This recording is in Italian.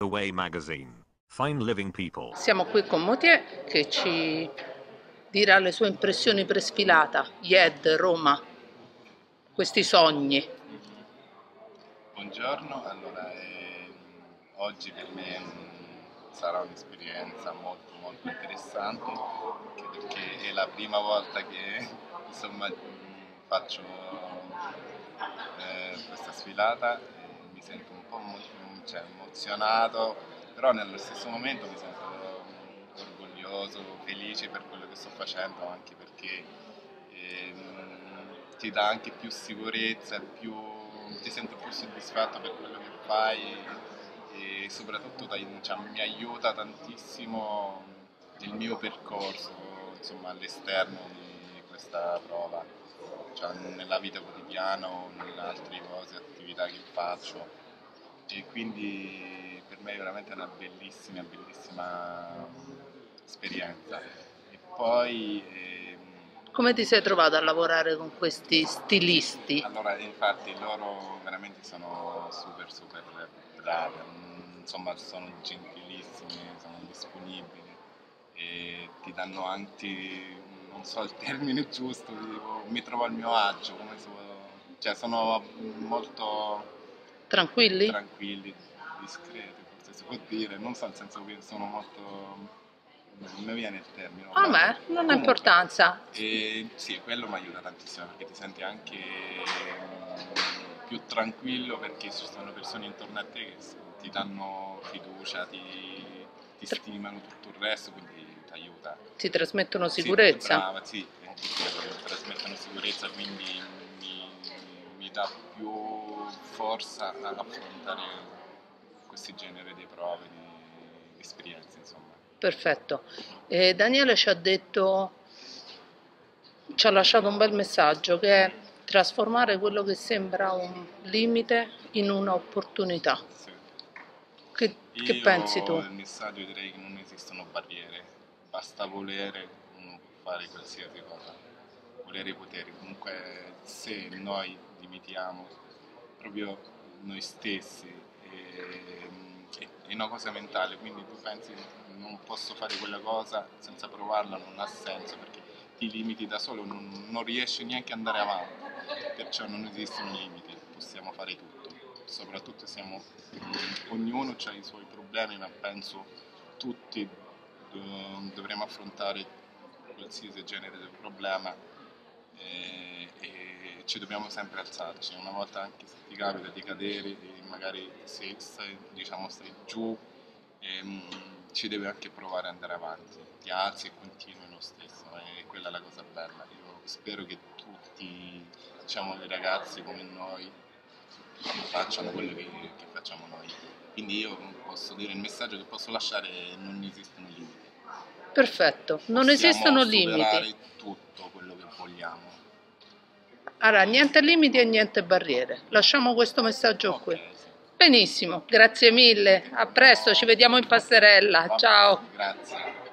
The Way Magazine. Fine Living People. Siamo qui con Motier che ci dirà le sue impressioni pre-sfilata. IED, Roma, questi sogni. Buongiorno, allora oggi per me sarà un'esperienza molto interessante, anche perché è la prima volta che insomma faccio questa sfilata e mi sento un po' emozionato, però nello stesso momento mi sento orgoglioso, felice per quello che sto facendo, anche perché ti dà anche più sicurezza, ti sento più soddisfatto per quello che fai e soprattutto mi aiuta tantissimo il mio percorso, insomma, all'esterno di questa prova, cioè nella vita quotidiana o nelle altre cose, attività che faccio, e quindi per me è veramente una bellissima esperienza. E poi Come ti sei trovato a lavorare con questi stilisti? allora, infatti loro veramente sono super bravi, insomma sono gentilissimi, sono disponibili e ti danno anche, non so il termine giusto, mi trovo al mio agio, cioè sono molto Tranquilli? tranquilli, discreti, forse si può dire, non so, nel senso che sono molto... non mi viene il termine. A me non ha importanza. Sì, quello mi aiuta tantissimo perché ti senti anche più tranquillo perché ci sono persone intorno a te che ti danno fiducia, ti stimano tutto il resto, quindi ti aiuta. Ti trasmettono Sì, sicurezza? brava, sì, mi trasmettono sicurezza, quindi mi dà più forza ad affrontare questi generi di prove, di esperienze, insomma. Perfetto. Daniele ci ha lasciato un bel messaggio che è trasformare quello che sembra un limite in un'opportunità. Sì. Che pensi tu? Il messaggio direi che non esistono barriere, basta volere, uno può fare qualsiasi cosa, volere i poteri. Comunque se noi limitiamo proprio noi stessi, è una cosa mentale, quindi tu pensi non posso fare quella cosa senza provarla, non ha senso perché ti limiti da solo, non riesci neanche ad andare avanti, perciò non esistono limiti, possiamo fare tutto, soprattutto ognuno ha i suoi problemi, ma penso tutti dovremo affrontare qualsiasi genere di problema e ci dobbiamo sempre alzarci, una volta anche se ti capita di cadere e magari se stai giù, ci devi anche provare ad andare avanti, ti alzi e continui lo stesso, e quella è la cosa bella. Io spero che tutti i ragazzi come noi facciano quello che facciamo noi, quindi io posso dire il messaggio che posso lasciare è non esistono limiti. Perfetto, non esistono limiti. Possiamo superare tutto quello che vogliamo. Allora, niente limiti e niente barriere. Lasciamo questo messaggio qui. Sì. Benissimo, grazie mille. A presto, ci vediamo in passerella. Ciao. Grazie.